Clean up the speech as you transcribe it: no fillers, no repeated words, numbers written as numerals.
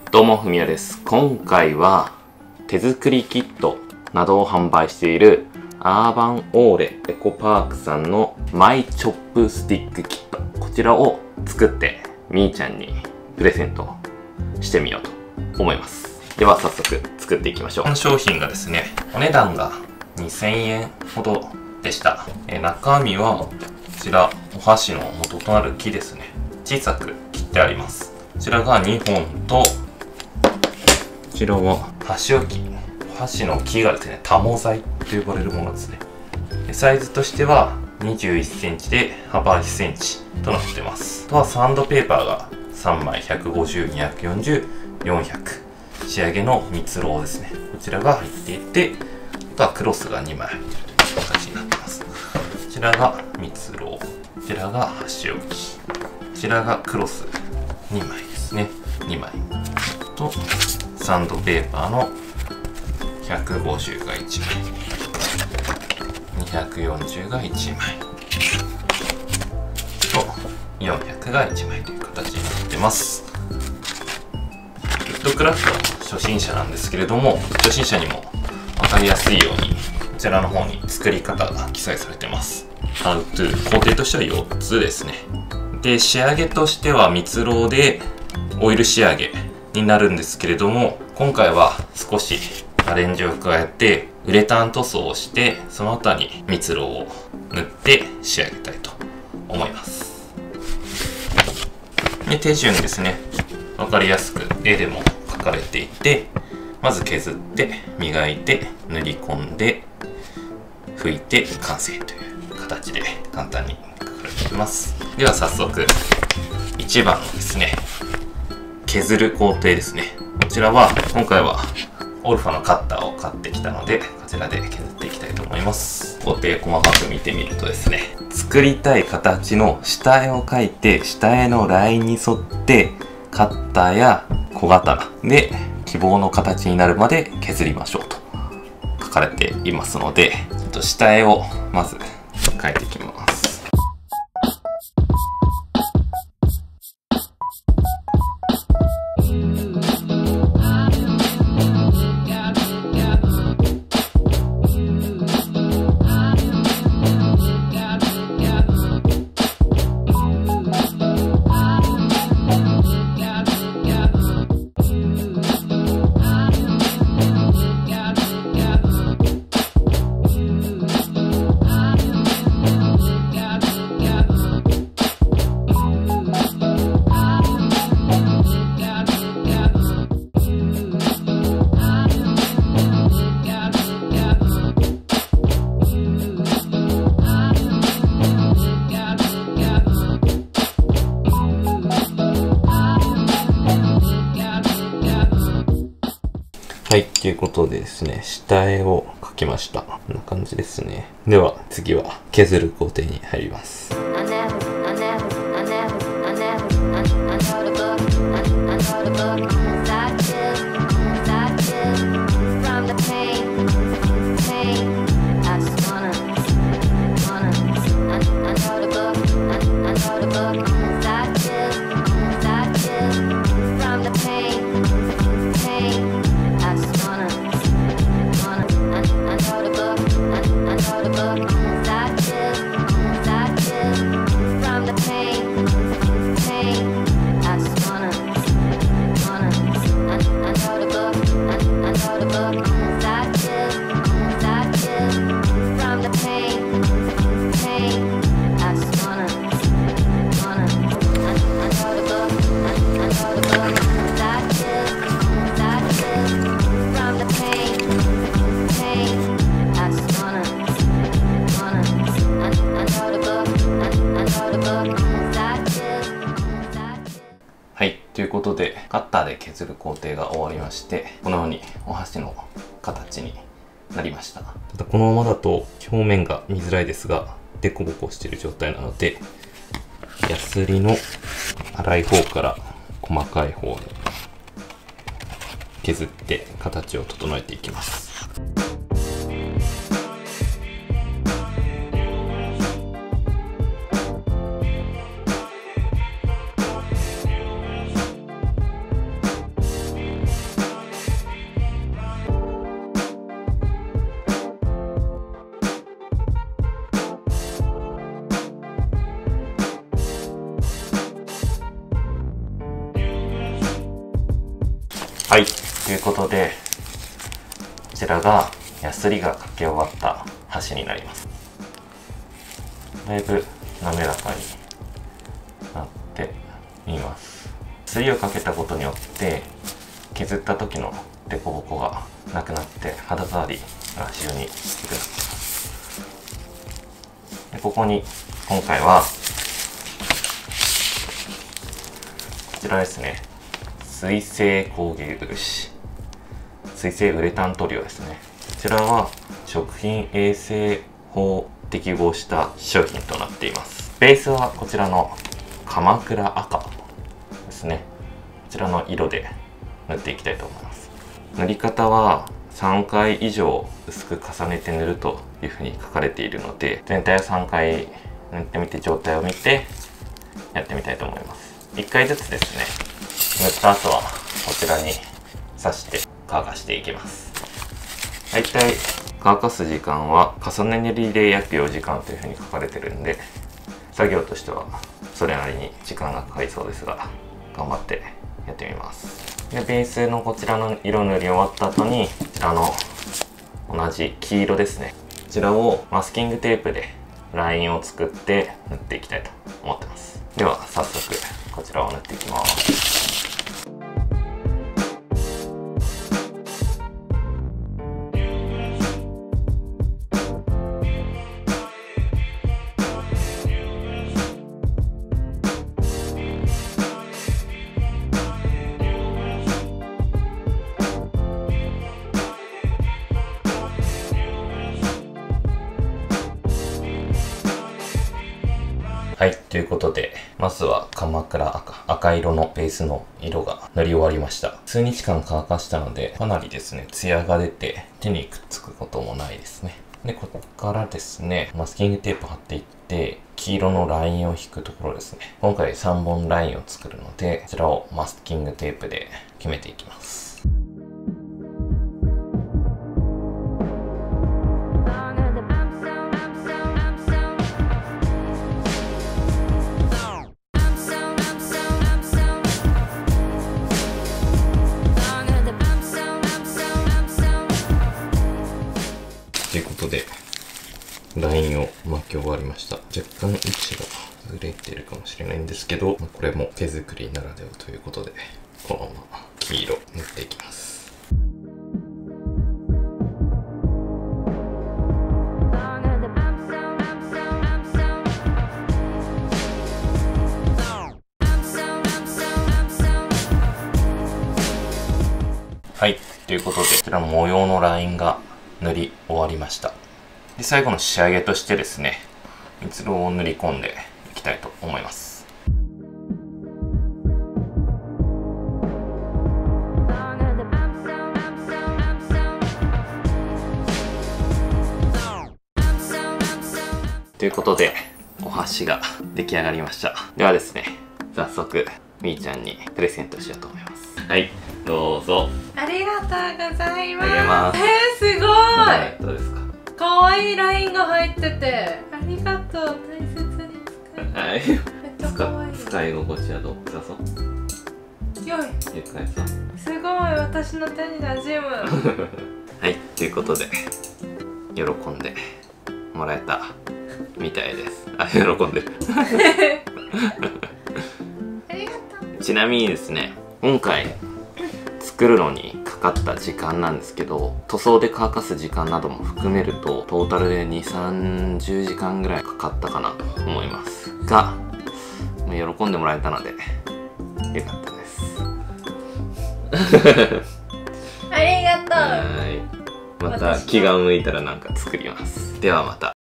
どうも、ふみやです。今回は手作りキットなどを販売しているアーバンオーレエコパークさんのマイチョップスティックキット、こちらを作ってみーちゃんにプレゼントしてみようと思います。では早速作っていきましょう。この商品がですね、お値段が2000円ほどでした。中身はこちらお箸の元となる木ですね。小さく切ってあります。こちらが2本と、こちらは箸置き。箸の木がですね、タモ材と呼ばれるものですね。サイズとしては21センチで幅1センチとなってます。あとはサンドペーパーが3枚150、240、400。仕上げの蜜蝋ですね。こちらが入っていて、あとはクロスが2枚入っているという形になってます。こちらが蜜蝋、こちらが箸置き、こちらがクロス2枚ですね。2枚とサンドペーパーの150が1枚、240が1枚と400が1枚という形になってます。ウッドクラフト初心者なんですけれども、初心者にも分かりやすいようにこちらの方に作り方が記載されてます。How to 工程としては4つですね。で、仕上げとしては蜜蝋でオイル仕上げになるんですけれども、今回は少しアレンジを加えてウレタン塗装をして、その後に蜜蝋を塗って仕上げたいと思います。で、手順ですね、分かりやすく絵でも描かれていて、まず削って磨いて塗り込んで拭いて完成という形で簡単に描かれています。では早速1番のですね、削る工程ですね。こちらは今回はオルファのカッターを買ってきたので、こちらで削っていきたいと思います。工程細かく見てみるとですね、作りたい形の下絵を描いて、下絵のラインに沿ってカッターや小刀で希望の形になるまで削りましょうと書かれていますので、ちょっと下絵をまず描いていきます。はい、ということでですね、下絵を描きました。こんな感じですね。では次は削る工程に入ります。はい、ということでカッターで削る工程が終わりまして、このようにお箸の形になりました。ただこのままだと表面が見づらいですが、デコボコしている状態なので、ヤスリの粗い方から細かい方に削って形を整えていきます。 はい、ということでこちらがヤスリがかけ終わった箸になります。だいぶ滑らかになっています。ヤスリをかけたことによって削った時の凸凹がなくなって肌触りが非常に良くなっています。でここに今回はこちらですね、水性工芸漆、水性ウレタン塗料ですね。こちらは食品衛生法適合した商品となっています。ベースはこちらの鎌倉赤ですね。こちらの色で塗っていきたいと思います。塗り方は3回以上薄く重ねて塗るというふうに書かれているので、全体を3回塗ってみて状態を見てやってみたいと思います。1回ずつですね、塗った後はこちらに刺して乾かしていきます。だいたい乾かす時間は重ね塗りで約4時間というふうに書かれてるんで、作業としてはそれなりに時間がかかりそうですが、頑張ってやってみます。でベースのこちらの色塗り終わった後にこちらの同じ黄色ですね、こちらをマスキングテープでラインを作って塗っていきたいと思ってます。では早速こちらを塗っていきます。はい、ということで、まずは鎌倉赤色のベースの色が塗り終わりました。数日間乾かしたので、かなりですね、ツヤが出て手にくっつくこともないですね。で、ここからですね、マスキングテープ貼っていって、黄色のラインを引くところですね。今回3本ラインを作るので、こちらをマスキングテープで決めていきます。ということで、ラインを巻き終わりました。若干位置がずれてるかもしれないんですけど、これも手作りならではということで、このまま黄色塗っていきます。はい、ということで、こちらの模様のラインが塗り終わりました。で、最後の仕上げとしてですね、蜜蝋を塗り込んでいきたいと思います。ということで、お箸が出来上がりました。ではですね、早速みーちゃんにプレゼントしようと思います。はい、どうぞ。 ありがとうございます。 あげます。 すごい。 どうですか。 可愛いラインが入ってて、ありがとう。大切に使い。 はい。 めっちゃ可愛い。 使い心地はどうだぞ。 よい。 ゆかいさん。 すごい、私の手に馴染む。 はい、ということで喜んでもらえたみたいです。あ、喜んでる。 ありがとう。 ちなみにですね、今回作るのにかかった時間なんですけど、塗装で乾かす時間なども含めるとトータルで2、30時間ぐらいかかったかなと思いますが、喜んでもらえたのでよかったです。 ありがとう。 はい、また気が向いたらなんか作ります。ではまた。